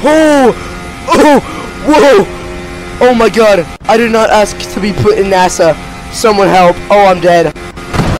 Oh! Oh! Whoa! Oh my god! I did not ask to be put in NASA. Someone help! Oh, I'm dead.